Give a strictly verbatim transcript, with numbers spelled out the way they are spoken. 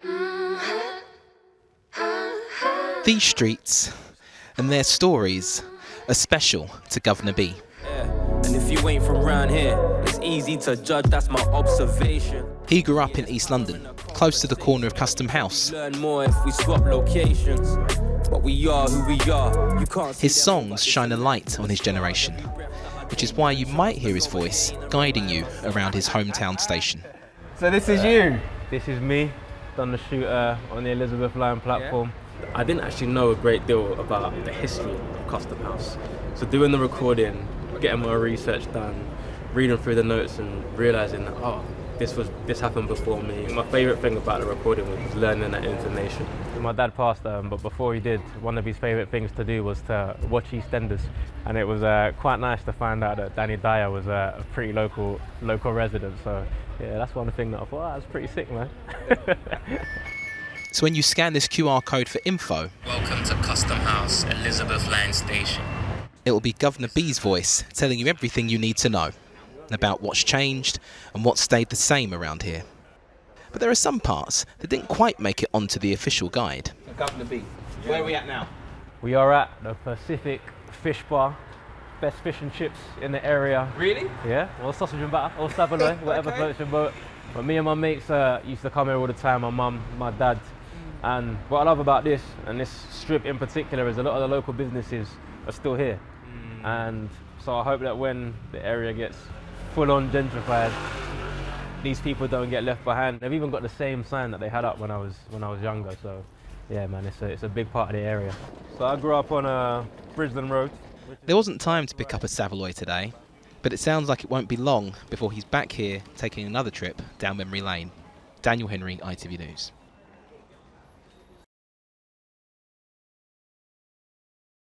These streets and their stories are special to Governor B. Yeah. And if you ain't from round here, it's easy to judge, that's my observation. He grew up in East London, close to the corner of Custom House. Learn more if we swap locations, but we are who we are. You can't. His songs shine a light on his generation, which is why you might hear his voice guiding you around his hometown station. So this is you? This is me, done the shoot uh, on the Elizabeth Line platform. I didn't actually know a great deal about the history of Custom House. So doing the recording, getting my research done, reading through the notes and realising that, oh, this was this happened before me. My favourite thing about the recording was learning that information. My dad passed, um, but before he did, one of his favourite things to do was to watch EastEnders. And it was uh, quite nice to find out that Danny Dyer was uh, a pretty local local resident. So yeah, that's one thing that I thought, oh, that's pretty sick, man. So when you scan this Q R code for info, welcome to Custom House, Elizabeth Line Station. It will be Governor B's voice telling you everything you need to know about what's changed and what stayed the same around here. But there are some parts that didn't quite make it onto the official guide. Governor B, where are we at now? We are at the Pacific Fish Bar. Best fish and chips in the area. Really? Yeah, or sausage and batter, or saveloy, whatever Okay. floats your boat. But me and my mates uh, used to come here all the time, my mum, my dad. And what I love about this, and this strip in particular, is a lot of the local businesses are still here. Mm. And so I hope that when the area gets full-on gentrified, these people don't get left behind. They've even got the same sign that they had up when I was when I was younger. So yeah, man, it's a, it's a big part of the area. So I grew up on uh, Bridgeland Road. There wasn't time to pick up a saveloy today, but it sounds like it won't be long before he's back here taking another trip down memory lane. Daniel Henry, I T V News.